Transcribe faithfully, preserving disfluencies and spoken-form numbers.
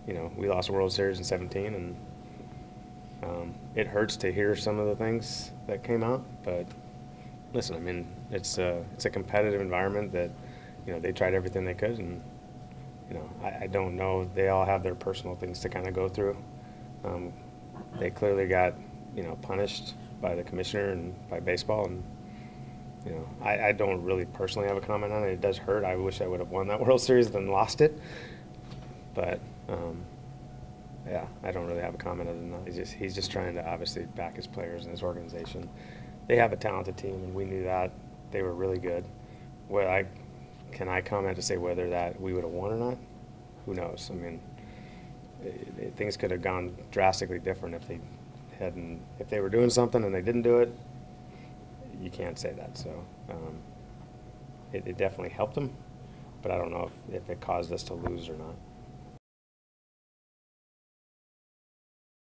you know, we lost a World Series in seventeen, and um, it hurts to hear some of the things that came out. But listen, I mean, it's a, it's a competitive environment that, you know, they tried everything they could, and, you know, I, I don't know. They all have their personal things to kind of go through. Um, they clearly got, you know, punished by the commissioner and by baseball, and, you know, I, I don't really personally have a comment on it. It does hurt. I wish I would have won that World Series than lost it. But, um, yeah, I don't really have a comment other than that. He's just, he's just trying to obviously back his players and his organization. They have a talented team, and we knew that. They were really good. Well, I can I comment to say whether that we would have won or not? Who knows? I mean, it, it, things could have gone drastically different if they hadn't. If they were doing something and they didn't do it, you can't say that. So um, it, it definitely helped them, but I don't know if, if it caused us to lose or not.